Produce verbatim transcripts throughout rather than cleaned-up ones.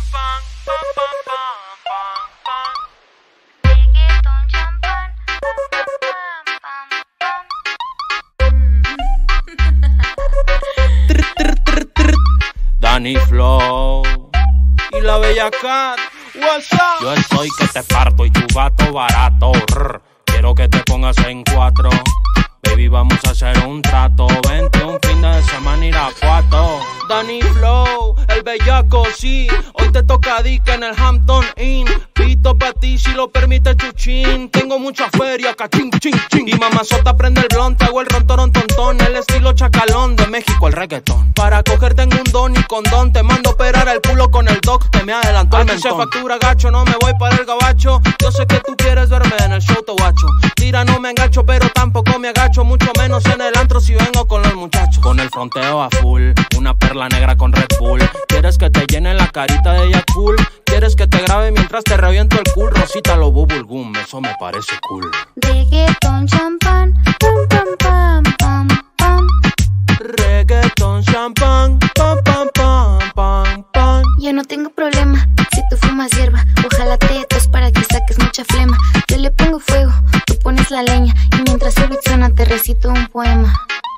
Danny Flow y la bella Cat. What's up? Yo estoy que te parto y tu gato barato. Rrr. Quiero que te pongas en cuatro. Baby, vamos a hacer un trato. Vente un fin de semana Irapuato. Danny Flow, el bellaco, sí. Hoy te toca dica en el Hampton Inn. Pito pa' ti si lo permite Chuchín. Tengo mucha feria, cachín, ching, ching. Y mamazota prende el blon, te hago el rontorón tontón. El estilo chacalón, de México el reggaetón. Para cogerte en un don y condón. Te mando operar el culo con el doc que me adelantó el mentón. Se factura gacho, no me voy para el gabacho. Yo sé que tú quieres verme en el show, te guacho. Tira, no me engancho, pero tampoco me agacho. Mucho menos en el antro si vengo con los muchachos. Con el fronteo a full, una perla negra con Red Bull. ¿Quieres que te llene la carita de ella cool? ¿Quieres que te grabe mientras te reviento el cool? Rosita lo bubulgum, eso me parece cool. Reggaeton, champán, pam, pam, pam, pam, pam. Reggaeton, champán, pam, pam, pam, pam, pam. Yo no tengo problema si tú fumas hierba. Ojalá te tos para que saques mucha flema. Yo le pongo fuego, tú pones la leña. Y mientras el beat suena te recito un poema.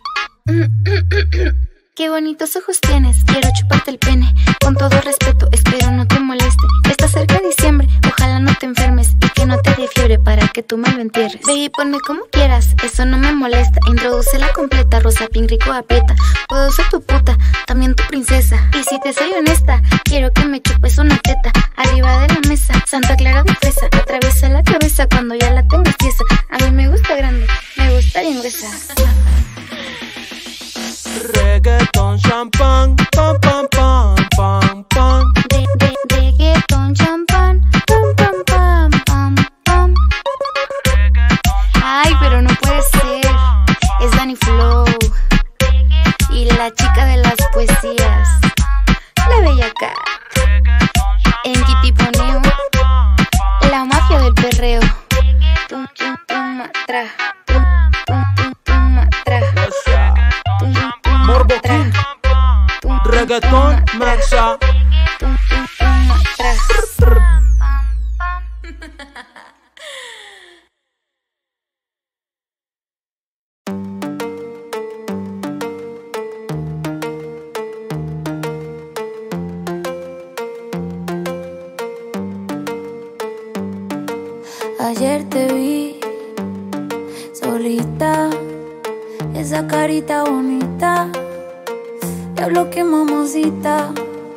Qué bonitos ojos tienes, quiero chuparte el pene. Con todo respeto, espero no te moleste. Está cerca diciembre, ojalá no te enfermes. Y que no te dé fiebre para que tú me lo entierres. Baby, ponme como quieras, eso no me molesta. Introdúcela completa, rosa, pink, rico, aprieta. Puedo ser tu puta, también tu princesa. Y si te soy honesta, quiero que me chupes una teta. Arriba de la mesa, Santa Clara de fresa. Atraviesa la cabeza cuando ya la tengas tiesa. A mí me gusta grande, me gusta bien gruesa. Reggaeton, champán, pam, pam, pam, pam, pam. De, de, reggaeton, champán, pam, pam, pam, pam, pam. Ay, pero no puede ser. Es Danny Flow y la chica de las poesías, la bella Cat. En Kitiponeo, la mafia del perreo. Tum, tum, tum, matra. Tum, tum, tum, tum, matra. Morbo King, reggaeton, maxa. Ayer te vi solita, esa carita bonita. Diablo, que mamacita.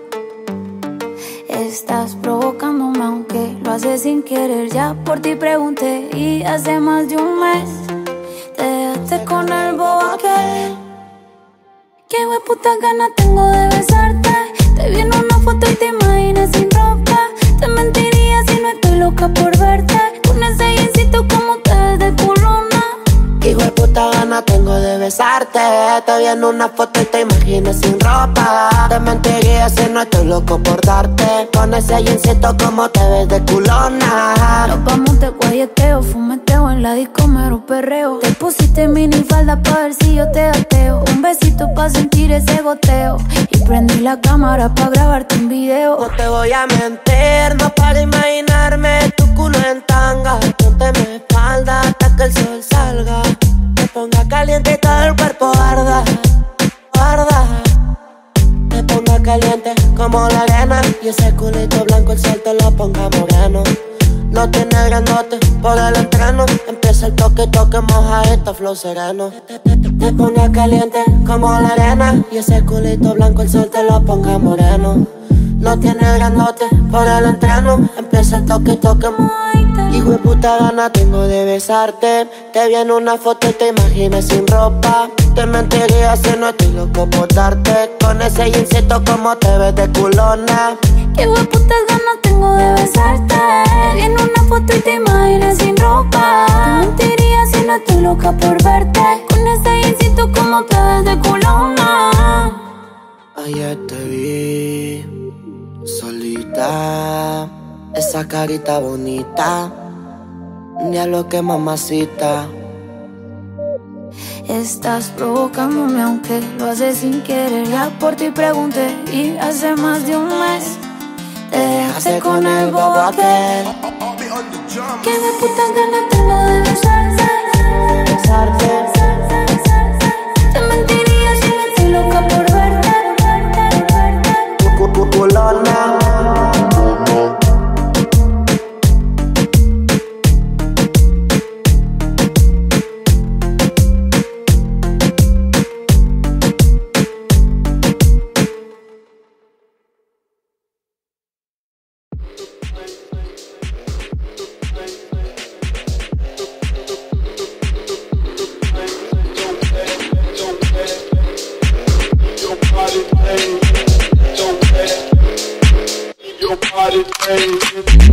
Estás provocándome aunque lo haces sin querer. Ya por ti pregunté y hace más de un mes te dejaste con el bobo aquel. Qué hueputa gana tengo de besarte. Te vi en una foto y te imaginé sin ropa. Te mentiría si no estoy loca por verte. Con ese jeansito como te ves de culona. Qué hueputa gana tengo de besarte. Te vi en una foto y te imaginé sin ropa. Te mentiría si no estoy loco por darte. Con ese jeansito como te ves de culona. Nos vamos de guayeteo, fumeteo en la disco mero perreo. Te pusiste mini falda pa' ver si yo te ateo. Un besito pa' sentir ese goteo. Y prendí la cámara pa' grabarte un video. No te voy a mentir, no para imaginarme tu culo en tanga. Ponte mi espalda hasta que el sol salga. Te ponga caliente y todo el cuerpo arda, arda. Te ponga caliente como la arena. Y ese culito blanco el sol te lo ponga moreno. No tiene grandote por el entreno. Empieza el toque, toque, moja esto, flow sereno. Te, te, te, te ponga caliente como la arena. Y ese culito blanco el sol te lo ponga moreno. No tiene grandote por el entreno. Empieza el toque, toque, hijo de puta gana tengo de besarte. Te vi en una foto y te imaginé sin ropa. Te mentiría si no estoy loco por darte. Con ese jeansito como te ves de culona. Qué hueputas ganas tengo de besarte. Te vi en una foto y te imaginé sin ropa. Te mentiría si no estoy loca por verte. Con ese jeansito como te ves de culona. Ayer te vi solita, esa carita bonita. Diablo, que mamacita. Estás provocándome aunque lo haces sin querer. Ya por ti pregunté y hace más de un mes te dejaste con el bobo aquel. Que me puta ganas tengo de besarte, besarte. Te mentiría si me estoy loca por verte, verte, verte. Your body, baby.